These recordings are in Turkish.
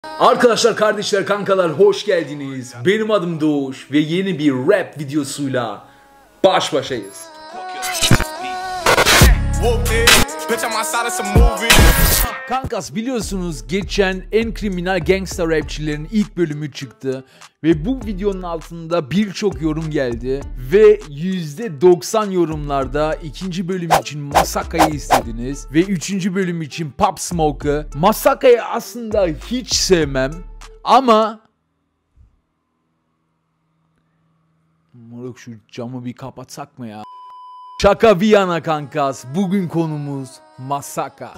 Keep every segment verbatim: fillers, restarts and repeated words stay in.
Arkadaşlar, kardeşler, kankalar hoş geldiniz. Benim adım Doğuş ve yeni bir rap videosuyla baş başayız. Kankas, biliyorsunuz geçen en kriminal gangster rapçilerin ilk bölümü çıktı ve bu videonun altında birçok yorum geldi ve yüzde doksan yorumlarda ikinci bölüm için Masaka'yı istediniz ve üçüncü bölüm için Pop Smoke'ı. Masaka'yı aslında hiç sevmem ama moruk, şu camı bir kapatsak mı ya? Şaka bir yana kankas, bugün konumuz Masaka.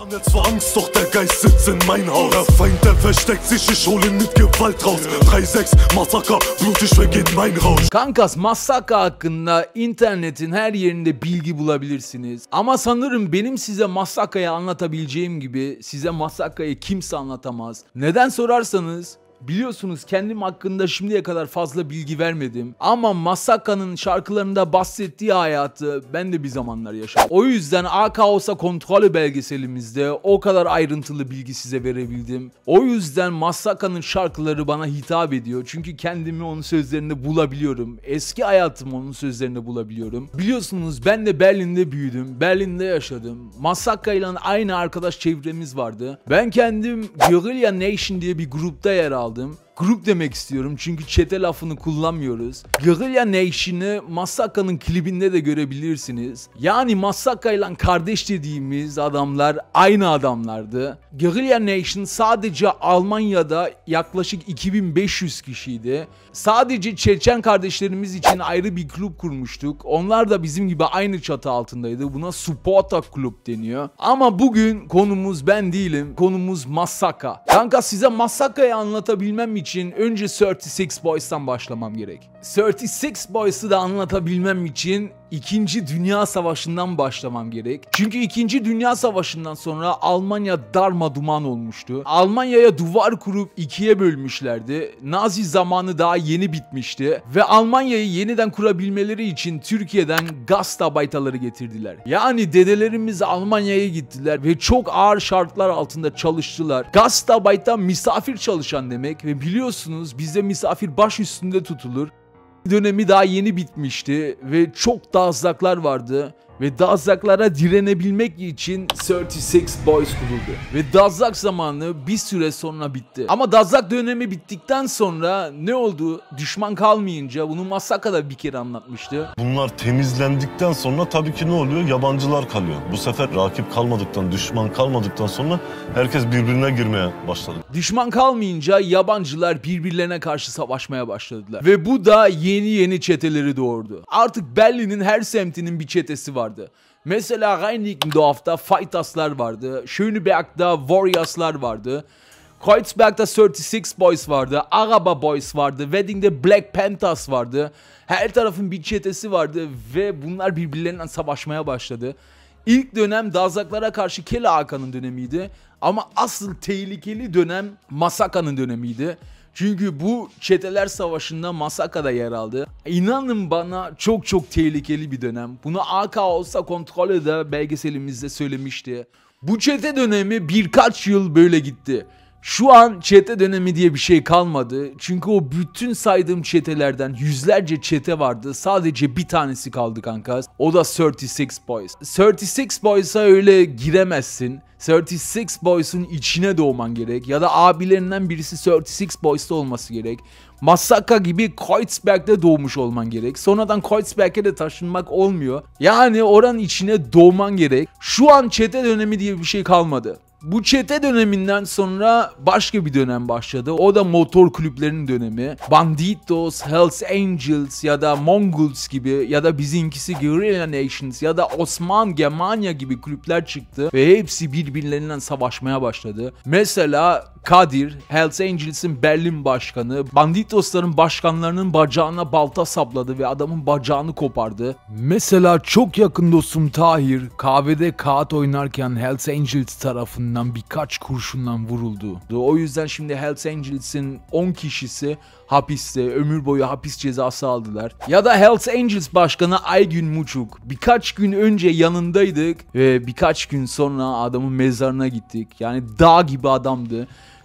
Kankas, Masaka hakkında internetin her yerinde bilgi bulabilirsiniz. Ama sanırım benim size Masaka'yı anlatabileceğim gibi size Masaka'yı kimse anlatamaz. Neden sorarsanız, biliyorsunuz kendim hakkında şimdiye kadar fazla bilgi vermedim. Ama Masaka'nın şarkılarında bahsettiği hayatı ben de bir zamanlar yaşadım. O yüzden A K Olsa Kontrolü belgeselimizde o kadar ayrıntılı bilgi size verebildim. O yüzden Masaka'nın şarkıları bana hitap ediyor. Çünkü kendimi onun sözlerinde bulabiliyorum. Eski hayatımı onun sözlerinde bulabiliyorum. Biliyorsunuz ben de Berlin'de büyüdüm. Berlin'de yaşadım. Masaka ile aynı arkadaş çevremiz vardı. Ben kendim Guerrilla Nation diye bir grupta yer aldım. Grup demek istiyorum çünkü çete lafını kullanmıyoruz. Guerrilla Nation'ı Masaka'nın klibinde de görebilirsiniz. Yani Masaka ile kardeş dediğimiz adamlar aynı adamlardı. Guerrilla Nation sadece Almanya'da yaklaşık iki bin beş yüz kişiydi. Sadece Çeçen kardeşlerimiz için ayrı bir kulüp kurmuştuk. Onlar da bizim gibi aynı çatı altındaydı. Buna Supporta Club deniyor. Ama bugün konumuz ben değilim. Konumuz Masaka. Kanka, size Masaka'yı anlatabilmem için önce otuz altı Boys'tan başlamam gerek. otuz altı Boys'u da anlatabilmem için İkinci Dünya Savaşı'ndan başlamam gerek. Çünkü İkinci Dünya Savaşı'ndan sonra Almanya darmaduman olmuştu. Almanya'ya duvar kurup ikiye bölmüşlerdi. Nazi zamanı daha yeni bitmişti. Ve Almanya'yı yeniden kurabilmeleri için Türkiye'den Gastarbeiter'ları getirdiler. Yani dedelerimiz Almanya'ya gittiler ve çok ağır şartlar altında çalıştılar. Gastarbeiter misafir çalışan demek ve biliyorsunuz bizde misafir baş üstünde tutulur. Dönemi daha yeni bitmişti ve çok dazlaklar vardı ve dazlaklara direnebilmek için otuz altı Boys kuruldu ve dazlak zamanı bir süre sonra bitti. Ama dazlak dönemi bittikten sonra ne oldu? Düşman kalmayınca, bunu Masaka da bir kere anlatmıştı. Bunlar temizlendikten sonra tabii ki ne oluyor? Yabancılar kalıyor. Bu sefer rakip kalmadıktan, düşman kalmadıktan sonra herkes birbirine girmeye başladı. Düşman kalmayınca yabancılar birbirlerine karşı savaşmaya başladılar ve bu da yeni yeni çeteleri doğurdu. Artık Berlin'in her semtinin bir çetesi var. Vardı. Mesela Reinickendorf'ta Fighters'lar vardı. Schöneberg'da Warriors'lar vardı. Kreuzberg'da otuz altı Boys vardı. Araba Boys vardı. Wedding'de Black Panthers vardı. Her tarafın bir çetesi vardı ve bunlar birbirlerinden savaşmaya başladı. İlk dönem Dazlaklara karşı Kele Hakan'ın dönemiydi. Ama asıl tehlikeli dönem Masaka'nın dönemiydi. Çünkü bu çeteler savaşında Masaka da yer aldı. İnanın bana, çok çok tehlikeli bir dönem. Bunu A K Olsa Kontrolü de belgeselimizde söylemişti. Bu çete dönemi birkaç yıl böyle gitti. Şu an çete dönemi diye bir şey kalmadı. Çünkü o bütün saydığım çetelerden yüzlerce çete vardı. Sadece bir tanesi kaldı kankas. O da otuz altı Boys. otuz altı Boys'a öyle giremezsin. otuz altı Boys'un içine doğman gerek. Ya da abilerinden birisi otuz altı Boys'ta olması gerek. Masaka gibi Kreuzberg'de doğmuş olman gerek. Sonradan Kreuzberg'e de taşınmak olmuyor. Yani oranın içine doğman gerek. Şu an çete dönemi diye bir şey kalmadı. Bu çete döneminden sonra başka bir dönem başladı. O da motor kulüplerinin dönemi. Banditos, Hells Angels ya da Mongols gibi ya da bizimkisi Guerrilla Nations ya da Osman Germania gibi kulüpler çıktı ve hepsi birbirlerinden savaşmaya başladı. Mesela Kadir, Hells Angels'in Berlin başkanı, Banditos'ların başkanlarının bacağına balta sapladı ve adamın bacağını kopardı. Mesela çok yakın dostum Tahir, kahvede kağıt oynarken Hells Angels tarafından birkaç kurşundan vuruldu. O yüzden şimdi Hells Angels'in on kişisi hapiste, ömür boyu hapis cezası aldılar. Ya da Hells Angels başkanı Aygün Muçuk. Birkaç gün önce yanındaydık ve birkaç gün sonra adamın mezarına gittik. Yani dağ gibi adamdı.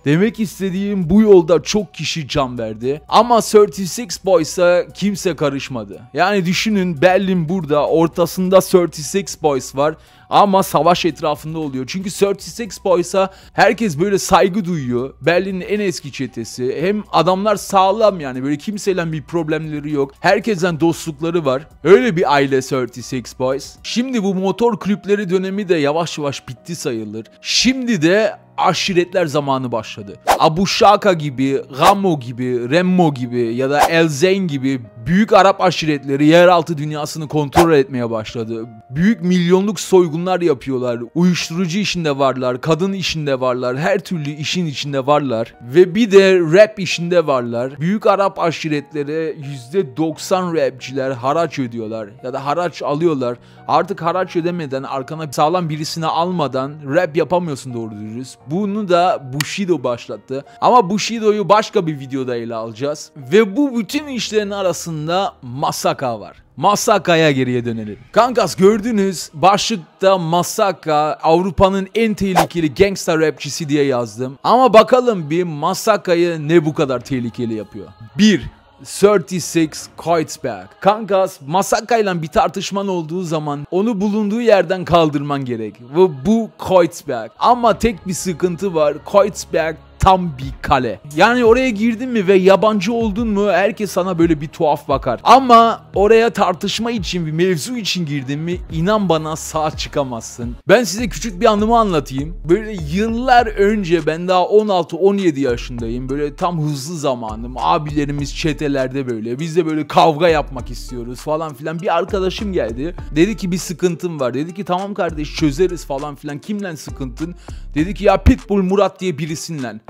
Demek istediğim bu yolda çok kişi can verdi. Ama otuz altı Boys'a kimse karışmadı. Yani düşünün, Berlin burada, ortasında otuz altı Boys var. Ama savaş etrafında oluyor. Çünkü otuz altı Boys'a herkes böyle saygı duyuyor. Berlin'in en eski çetesi. Hem adamlar sağlam, yani böyle kimseyle bir problemleri yok. Herkesten dostlukları var. Öyle bir aile otuz altı Boys. Şimdi bu motor kulüpleri dönemi de yavaş yavaş bitti sayılır. Şimdi de aşiretler zamanı başladı. Abu Shaka gibi, Ramo gibi, Remmo gibi ya da El Zeyn gibi büyük Arap aşiretleri yeraltı dünyasını kontrol etmeye başladı. Büyük milyonluk soygunlar yapıyorlar. Uyuşturucu işinde varlar, kadın işinde varlar, her türlü işin içinde varlar. Ve bir de rap işinde varlar. Büyük Arap aşiretlere yüzde doksan rapçiler haraç ödüyorlar ya da haraç alıyorlar. Artık haraç ödemeden, arkana sağlam birisini almadan rap yapamıyorsun doğru dürüst. Bunu da Bushido başlattı. Ama Bushido'yu başka bir videoda ele alacağız. Ve bu bütün işlerin arasında Masaka var. Masaka'ya geriye dönelim. Kankas, gördünüz başlıkta Masaka Avrupa'nın en tehlikeli gangsta rapçisi diye yazdım. Ama bakalım bir Masaka'yı ne bu kadar tehlikeli yapıyor. bir. otuz altı Kreuzberg. Kankas, Masaka ile bir tartışman olduğu zaman onu bulunduğu yerden kaldırman gerek. Ve bu Kreuzberg. Ama tek bir sıkıntı var. Kreuzberg tam bir kale. Yani oraya girdin mi ve yabancı oldun mu herkes sana böyle bir tuhaf bakar. Ama oraya tartışma için, bir mevzu için girdin mi inan bana sağ çıkamazsın. Ben size küçük bir anımı anlatayım. Böyle yıllar önce, ben daha on altı on yedi yaşındayım. Böyle tam hızlı zamanım. Abilerimiz çetelerde böyle. Biz de böyle kavga yapmak istiyoruz falan filan. Bir arkadaşım geldi. Dedi ki bir sıkıntım var. Dedi ki tamam kardeş çözeriz falan filan. Kimle sıkıntın? Dedi ki ya Pitbull Murat diye birisinle.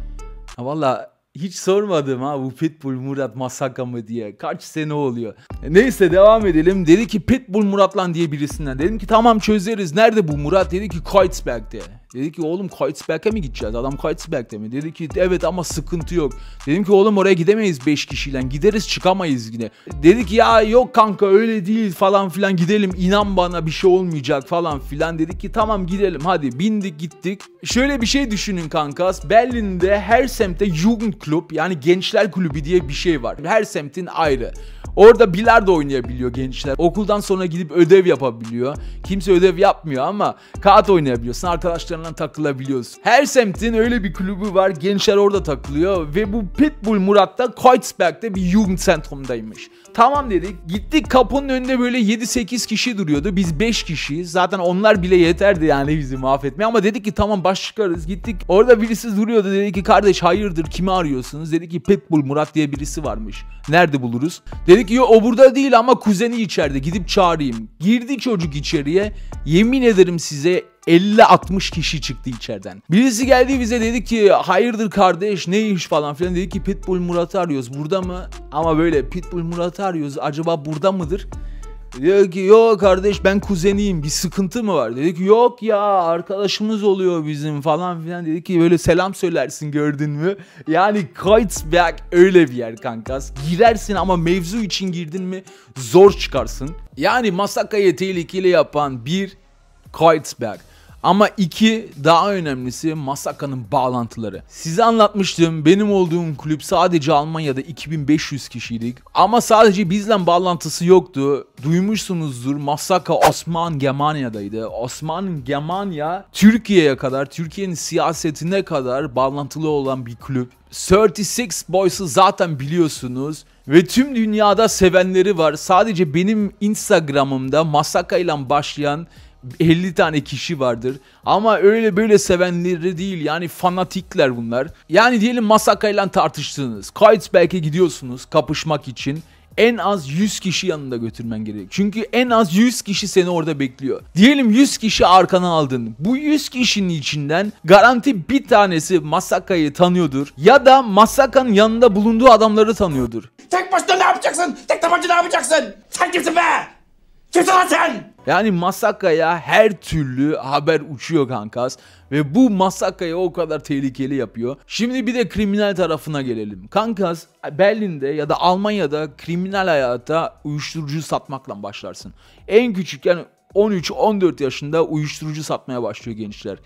Valla hiç sormadım ha bu Pitbull Murat Masaka mı diye. Kaç sene oluyor. Neyse devam edelim. Dedi ki Pitbull Muratlan diye birisinden. Dedim ki tamam çözeriz. Nerede bu Murat? Dedi ki Kreuzberg'de. Dedi ki oğlum Kreuzberg'e mi gideceğiz? Adam Kreuzberg'de mi? Dedi ki evet ama sıkıntı yok. Dedim ki oğlum oraya gidemeyiz beş kişiyle. Gideriz çıkamayız yine. Dedi ki ya yok kanka öyle değil falan filan, gidelim inan bana bir şey olmayacak falan filan. Dedik ki tamam gidelim hadi, bindik gittik. Şöyle bir şey düşünün kankas. Berlin'de her semtte Jugendclub yani gençler kulübü diye bir şey var. Her semtin ayrı. Orada bilardo oynayabiliyor gençler. Okuldan sonra gidip ödev yapabiliyor. Kimse ödev yapmıyor ama kağıt oynayabiliyorsun. Arkadaşlarından takılabiliyorsun. Her semtin öyle bir kulübü var. Gençler orada takılıyor. Ve bu Pitbull Murat da Kreuzberg'de bir Jugendzentrum'daymış. Tamam dedik. Gittik, kapının önünde böyle yedi sekiz kişi duruyordu. Biz beş kişiyiz. Zaten onlar bile yeterdi yani bizi mahvetmeye. Ama dedik ki tamam baş çıkarız. Gittik. Orada birisi duruyordu. Dedi ki kardeş hayırdır kimi arıyorsunuz? Dedi ki Pitbull Murat diye birisi varmış. Nerede buluruz? Dedik ki yo o burada değil ama kuzeni içeride. Gidip çağırayım. Girdi çocuk içeriye. Yemin ederim size elli altmış kişi çıktı içeriden. Birisi geldi bize dedi ki hayırdır kardeş ne iş falan filan. Dedi ki Pitbull Murat'ı arıyoruz. Burada mı? Ama böyle Pitbull Murat'ı arıyoruz. Acaba burada mıdır? Diyor ki yok kardeş ben kuzeniyim, bir sıkıntı mı var? Dedi ki yok ya arkadaşımız oluyor bizim falan filan. Dedi ki böyle selam söylersin gördün mü? Yani Kreuzberg öyle bir yer kankas. Girersin ama mevzu için girdin mi zor çıkarsın. Yani Masaka'yı tehlikeli yapan bir Kreuzberg. Ama iki, daha önemlisi Masaka'nın bağlantıları. Size anlatmıştım, benim olduğum kulüp sadece Almanya'da iki bin beş yüz kişiydik. Ama sadece bizle bağlantısı yoktu. Duymuşsunuzdur, Masaka Osman Germanya'daydı. Osman Germanya Türkiye'ye kadar, Türkiye'nin siyasetine kadar bağlantılı olan bir kulüp. otuz altı Boys'u zaten biliyorsunuz. Ve tüm dünyada sevenleri var. Sadece benim Instagram'ımda Masaka ile başlayan elli tane kişi vardır. Ama öyle böyle sevenleri değil. Yani fanatikler bunlar. Yani diyelim Masaka ile tartıştınız. Kreuzberg'e gidiyorsunuz kapışmak için. En az yüz kişi yanında götürmen gerek. Çünkü en az yüz kişi seni orada bekliyor. Diyelim yüz kişi arkana aldın. Bu yüz kişinin içinden garanti bir tanesi Masaka'yı tanıyordur. Ya da Masaka'nın yanında bulunduğu adamları tanıyordur. Tek başına ne yapacaksın? Tek tabanca ne yapacaksın? Sen kimsin be? Kimsin lan sen? Yani Masaka'ya her türlü haber uçuyor kankas. Ve bu Masaka'yı o kadar tehlikeli yapıyor. Şimdi bir de kriminal tarafına gelelim. Kankas, Berlin'de ya da Almanya'da kriminal hayata uyuşturucu satmakla başlarsın. En küçük yani on üç on dört yaşında uyuşturucu satmaya başlıyor gençler.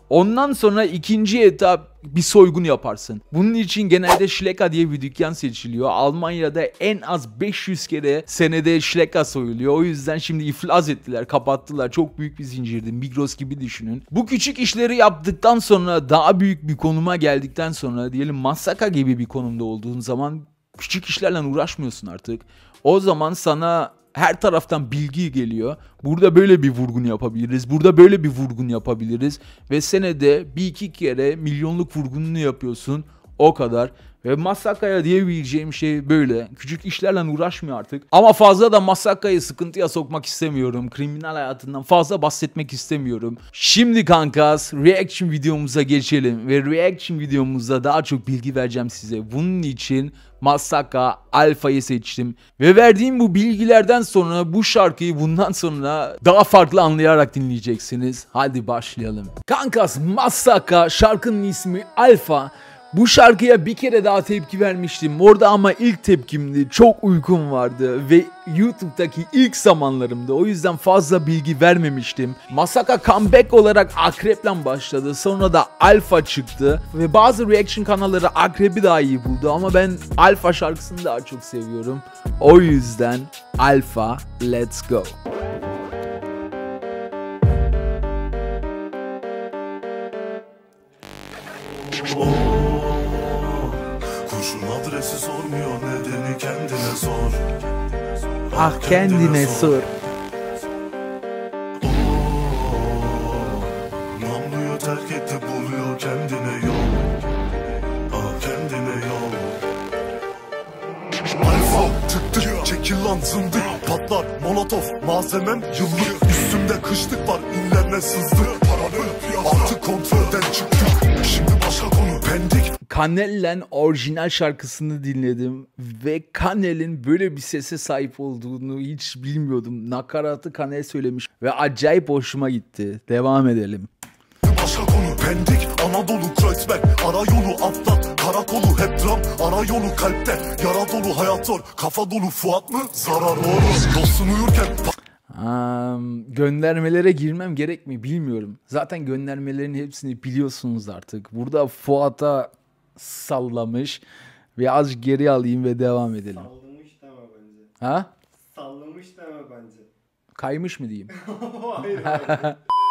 Ondan sonra ikinci etap bir soygun yaparsın. Bunun için genelde Schlecker diye bir dükkan seçiliyor. Almanya'da en az beş yüz kere senede Schlecker soyuluyor. O yüzden şimdi iflas ettiler, kapattılar. Çok büyük bir zincirdi. Migros gibi düşünün. Bu küçük işleri yaptıktan sonra, daha büyük bir konuma geldikten sonra, diyelim Massaka gibi bir konumda olduğun zaman küçük işlerle uğraşmıyorsun artık. O zaman sana her taraftan bilgi geliyor. Burada böyle bir vurgun yapabiliriz. Burada böyle bir vurgun yapabiliriz. Ve senede bir iki kere milyonluk vurgununu yapıyorsun. O kadar. Ve Massaka'ya diyebileceğim şey böyle. Küçük işlerle uğraşmıyor artık. Ama fazla da Massaka'yı sıkıntıya sokmak istemiyorum. Kriminal hayatından fazla bahsetmek istemiyorum. Şimdi kankas reaction videomuza geçelim. Ve reaction videomuzda daha çok bilgi vereceğim size. Bunun için Massaka Alfa'yı seçtim. Ve verdiğim bu bilgilerden sonra bu şarkıyı bundan sonra daha farklı anlayarak dinleyeceksiniz. Hadi başlayalım. Kankas, Massaka, şarkının ismi Alfa. Bu şarkıya bir kere daha tepki vermiştim. Orada ama ilk tepkimdi. Çok uykum vardı ve YouTube'daki ilk zamanlarımda. O yüzden fazla bilgi vermemiştim. Massaka comeback olarak Akrep'le başladı. Sonra da Alfa çıktı. Ve bazı reaction kanalları Akrep'i daha iyi buldu. Ama ben Alfa şarkısını daha çok seviyorum. O yüzden Alfa, let's go. Kurşun adresi sormuyor, nedeni kendine sor. Ah kendine sor. Namluyu terk etti, buluyor kendine yol. Ah kendine yol. Alfa tık tık çekil lan zındık. Patlar molotof malzemem yıllık. Üstümde kışlık var, inlerine sızdı. Paralel artık kontrolden çıktık. Şimdi başka konu pendik. Kanel'le orijinal şarkısını dinledim ve Kanel'in böyle bir sese sahip olduğunu hiç bilmiyordum. Nakaratı Kanel söylemiş ve acayip hoşuma gitti. Devam edelim. Başka konu pendik, Anadolu Kreuzberg, ara yolu atlat, karakolu hep dram, ara yolu kalpte, yara dolu hayat zor, kafa dolu Fuat mı? Zarar olur, dostun uyurken... Um, göndermelere girmem gerek mi bilmiyorum. Zaten göndermelerin hepsini biliyorsunuz artık. Burada Fuat'a sallamış ve az geri alayım ve devam edelim. Sallamış deme bence. Ha? Sallamış deme bence. Kaymış mı diyeyim? Hayır hayır.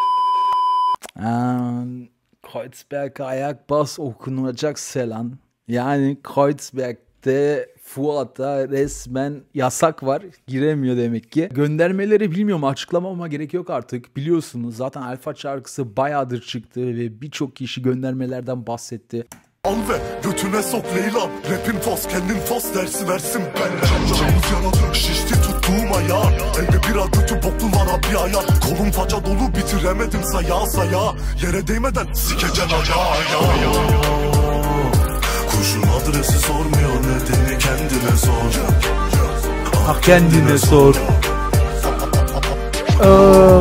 um, Kreuzberg'e ayak bas okunacak selam. Yani Kreuzberg'de Fuat'a resmen yasak var. Giremiyor demek ki. Göndermeleri bilmiyorum. Açıklamama gerek yok artık. Biliyorsunuz zaten Alfa şarkısı bayağıdır çıktı ve birçok kişi göndermelerden bahsetti. Al ve götüne sok Leyla, rapin fos, kendin fos dersi versin ben. Camız yaralı, şişti tuttuğum ayağı. Elde bir adıtı boklu bana bir ayar. Kolum faca dolu, bitiremedim saya saya. Yere değmeden sikecen ayağı. Kurşun adresi sormuyor, nedeni kendine sor. Ah kendine sor. Oh.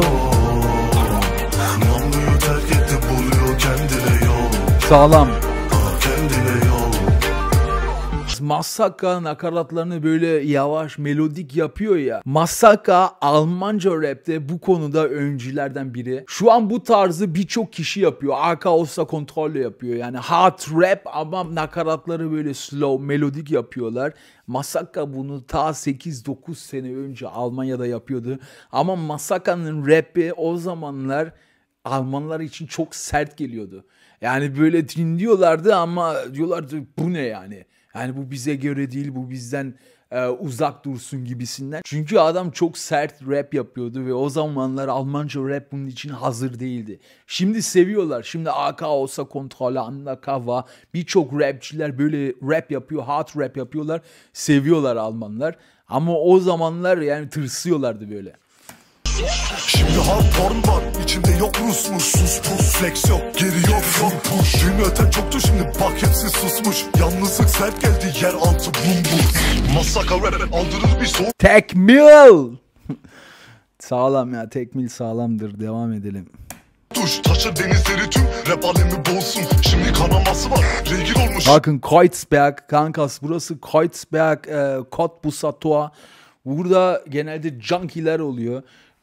Namluyu terk etti, buluyor kendine yol. Sağlam. Kendine yol. Massaka nakaratlarını böyle yavaş melodik yapıyor ya. Massaka Almanca rapte bu konuda öncülerden biri. Şu an bu tarzı birçok kişi yapıyor. A K olsa kontrolle yapıyor. Yani hard rap ama nakaratları böyle slow melodik yapıyorlar. Massaka bunu ta sekiz dokuz sene önce Almanya'da yapıyordu. Ama Massaka'nın rapi o zamanlar Almanlar için çok sert geliyordu. Yani böyle dinliyorlardı ama diyorlardı bu ne yani? Yani bu bize göre değil, bu bizden e, uzak dursun gibisinden. Çünkü adam çok sert rap yapıyordu ve o zamanlar Almanca rap bunun için hazır değildi. Şimdi seviyorlar. Şimdi A K olsa kontrolü, Undercover, birçok rapçiler böyle rap yapıyor, hard rap yapıyorlar. Seviyorlar Almanlar. Ama o zamanlar yani tırsıyorlardı böyle. Şimdi hard porn var, içinde yok Rusmuş. Sus pus, flex yok, geri yok full push. Düğünü öten çoktu, şimdi bak hepsi susmuş. Yalnızlık sert geldi, yer altı bum bum. Massaka rap aldırır bir soğuk. Tekmil! Sağlam ya, tekmil sağlamdır. Devam edelim. Duş taşır denizleri, tüm rap alemi boğulsun. Şimdi kanaması var, regil olmuş. Bakın Kreuzberg kankas, burası Kreuzberg, e, Cottbusser Tor. Burada genelde junkiler oluyor.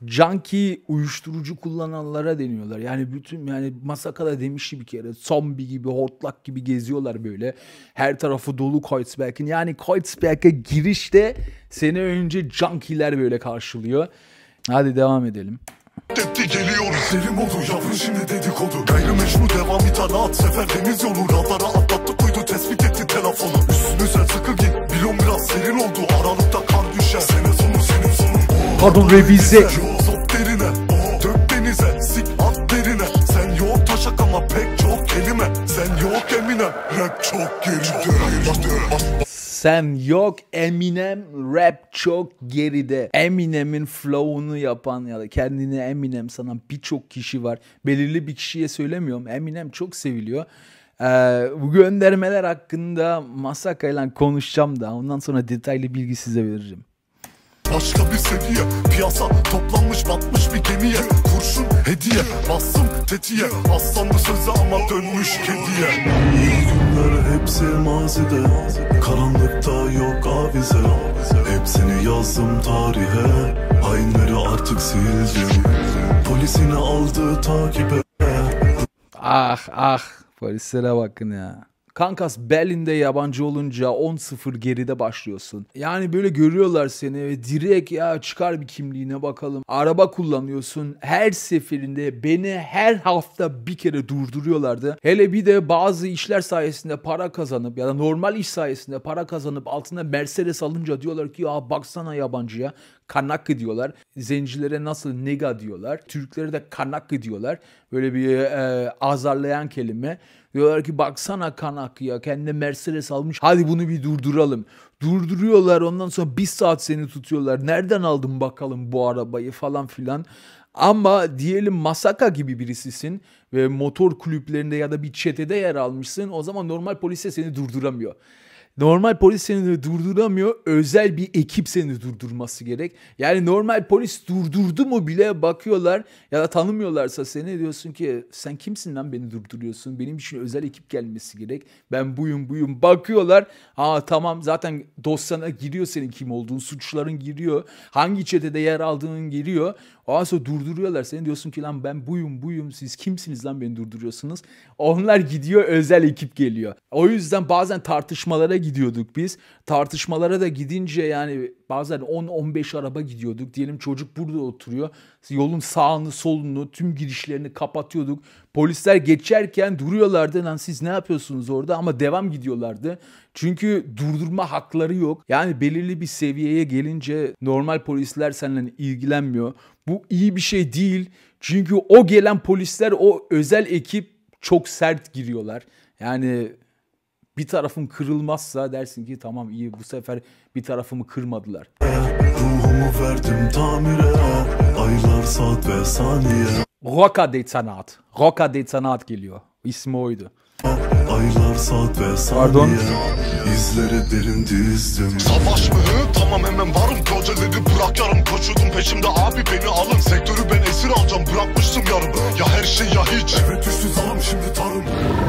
Junkie uyuşturucu kullananlara deniyorlar. Yani bütün yani Masaka'da demişti bir kere zombi gibi hortlak gibi geziyorlar böyle. Her tarafı dolu Kreuzberg'in. Yani Kreuzberg'e girişte seni önce Junkie'ler böyle karşılıyor. Hadi devam edelim. Tepki geliyor Selim oldu yavrum şimdi dedikodu Gayrimeşru devam itaat Sefer deniz yolu Radara atlattık uydu tespit etti telefonu Üstünü sen sıkı git Bilon biraz serin oldu Aralıkta kar düşer Senin sonu senin sonun Pardon revize Yozop derine Dök denize Sik at derine Sen yok taşak ama pek çok kelime Sen yok Eminem Rap çok geride Sen yok Eminem rap çok geride. Eminem'in flow'unu yapan ya da kendini Eminem sanan birçok kişi var. Belirli bir kişiye söylemiyorum. Eminem çok seviliyor. Ee, bu göndermeler hakkında Masaka ile konuşacağım da ondan sonra detaylı bilgi size veririm. Başka bir seviye Piyasa toplanmış batmış bir gemiye Kurşun hediye Bastım tetiğe Aslanlı sözü ama dönmüş kediye İyi günler hepsi mazide Karanlıkta yok avize Hepsini yazdım tarihe Hainleri artık sildim Polisini aldı takibe Ah ah polislere bakın ya. Kankas Berlin'de yabancı olunca on sıfır geride başlıyorsun. Yani böyle görüyorlar seni ve direkt ya çıkar bir kimliğine bakalım. Araba kullanıyorsun. Her seferinde beni her hafta bir kere durduruyorlardı. Hele bir de bazı işler sayesinde para kazanıp ya da normal iş sayesinde para kazanıp altına Mercedes alınca diyorlar ki ya baksana yabancıya. Kanakı diyorlar. Zencilere nasıl nega diyorlar. Türklere de kanakı diyorlar. Böyle bir e, azarlayan kelime. Diyorlar ki baksana kanakı ya kendi Mercedes almış. Hadi bunu bir durduralım. Durduruyorlar ondan sonra bir saat seni tutuyorlar. Nereden aldın bakalım bu arabayı falan filan. Ama diyelim Masaka gibi birisisin ve motor kulüplerinde ya da bir çetede yer almışsın. O zaman normal polis seni durduramıyor. Normal polis seni durduramıyor. Özel bir ekip seni durdurması gerek. Yani normal polis durdurdu mu bile bakıyorlar ya da tanımıyorlarsa seni diyorsun ki sen kimsin lan beni durduruyorsun? Benim için özel ekip gelmesi gerek. Ben buyum buyum. Bakıyorlar. Aa tamam zaten dosyana giriyor senin kim olduğun. Suçların giriyor. Hangi çetede yer aldığın giriyor. Ondan sonra durduruyorlar seni. Diyorsun ki lan ben buyum buyum. Siz kimsiniz lan beni durduruyorsunuz? Onlar gidiyor özel ekip geliyor. O yüzden bazen tartışmalara gidiyorduk biz. Tartışmalara da gidince yani bazen on on beş araba gidiyorduk. Diyelim çocuk burada oturuyor. Yolun sağını solunu tüm girişlerini kapatıyorduk. Polisler geçerken duruyorlardı. Lan siz ne yapıyorsunuz orada? Ama devam gidiyorlardı. Çünkü durdurma hakları yok. Yani belirli bir seviyeye gelince normal polisler seninle ilgilenmiyor. Bu iyi bir şey değil. Çünkü o gelen polisler o özel ekip çok sert giriyorlar. Yani bir tarafın kırılmazsa dersin ki tamam iyi bu sefer bir tarafımı kırmadılar. Ruhumu verdim tamire Aylar saat ve saniye Roca de Sanat. Roca de Sanat geliyor. İsmi oydu. Aylar saat ve saniye Pardon. İzleri derin dizdim Savaş mı? Tamam hemen varım projeleri bırak yarım Koşuyordum peşimde abi beni alın Sektörü ben esir alacağım bırakmıştım yarım Ya her şey ya hiç Evet düştü zalim şimdi tarım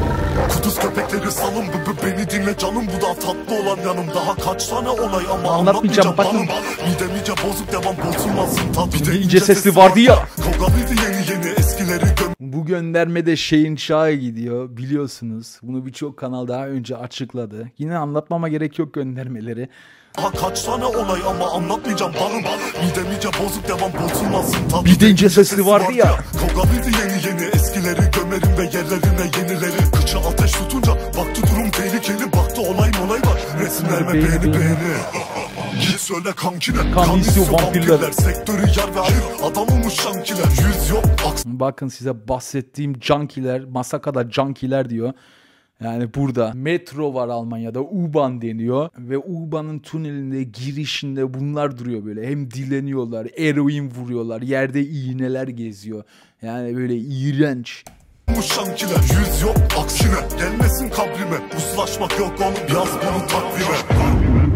Kuduz köpekleri salın b -b Beni dinle canım bu da tatlı olan yanım Daha kaç tane olay ama anlatmayacağım bakın. banım Midem iyice bozuk devam bozulmasın tat Bir de İnce sesli vardı ya. Kogalıydı yeni yeni eskileri göm Bu göndermede şeyin şahı gidiyor biliyorsunuz. Bunu birçok kanal daha önce açıkladı. Yine anlatmama gerek yok göndermeleri. Ha kaç tane olay ama anlatmayacağım banım Midem iyice bozuk devam bozulmasın tabi Bir de ince sesli vardı ya. Kogalıydı yeni yeni eskileri gömerim ve yerlerine yenileri Kıçı ateş tutunca baktı durum tehlikeli Baktı olay molay var resimlerime Beğeni, beğeni beğeni. beğeni Git söyle kankine Kan istiyor vampirler. Sektörü yer ve ayır adam olmuş şankiler Yüz yok aks Bakın size bahsettiğim junkiler, Masaka'da junkiler diyor. Yani burada metro var Almanya'da, U-Bahn deniyor ve U-Bahn'ın tünelinde girişinde bunlar duruyor böyle. Hem dileniyorlar, eroin vuruyorlar, yerde iğneler geziyor. Yani böyle iğrenç. şankiler Yüz yok aksine gelmesin kabrime Uzlaşmak yok oğlum yaz bunu takvime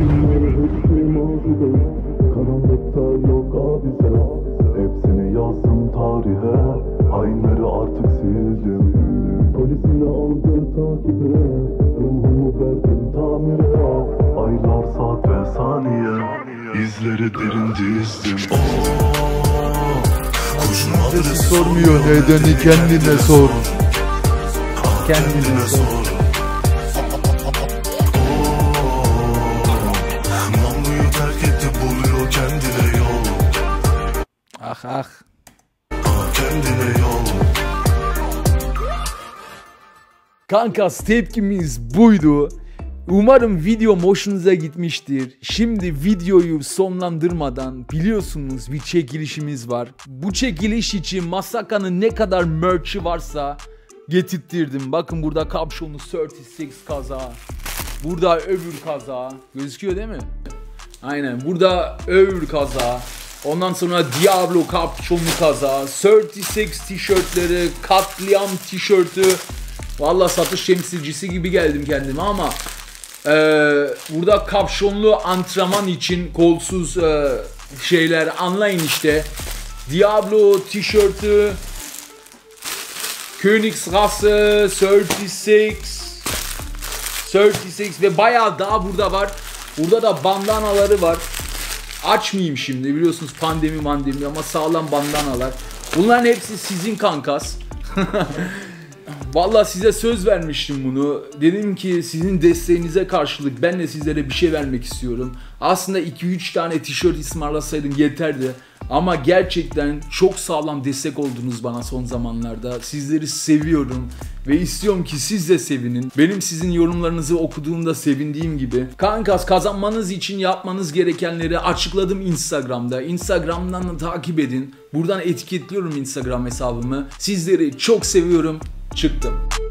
Karanlıkta yok abize Hepsini yazdım tarihe Hainleri artık sildim Polisini aldı takibe Ruhumu verdim tamire Aylar saat ve saniye İzleri derin dizdim oh, Kuşun adresi sormuyor nedeni kendine sor. Kendine sor. Namluyu terk etti buluyor kendine yol. Ah ah. Kendine yol. Kankas tepkimiz buydu. Umarım videom hoşunuza gitmiştir. Şimdi videoyu sonlandırmadan biliyorsunuz bir çekilişimiz var. Bu çekiliş için Masaka'nın ne kadar merch'i varsa getirttirdim. Bakın burada kapşonlu otuz altı kaza. Burada öbür kaza. Gözüküyor değil mi? Aynen burada öbür kaza. Ondan sonra Diablo kapşonlu kaza. otuz altı tişörtleri, katliam tişörtü. Valla satış temsilcisi gibi geldim kendime ama e, burada kapşonlu antrenman için kolsuz e, şeyler anlayın işte. Diablo tişörtü, Königsrasse otuz altı otuz altı ve bayağı daha burada var. Burada da bandanaları var. Açmayayım şimdi, biliyorsunuz pandemi mandemi ama sağlam bandanalar. Bunların hepsi sizin kankas. Vallahi size söz vermiştim bunu. Dedim ki sizin desteğinize karşılık ben de sizlere bir şey vermek istiyorum. Aslında iki üç tane tişört ısmarlasaydım yeterdi. Ama gerçekten çok sağlam destek oldunuz bana son zamanlarda. Sizleri seviyorum ve istiyorum ki siz de sevinin. Benim sizin yorumlarınızı okuduğumda sevindiğim gibi. Kankas kazanmanız için yapmanız gerekenleri açıkladım Instagram'da. Instagram'dan da takip edin. Buradan etiketliyorum Instagram hesabımı. Sizleri çok seviyorum. Çıktım.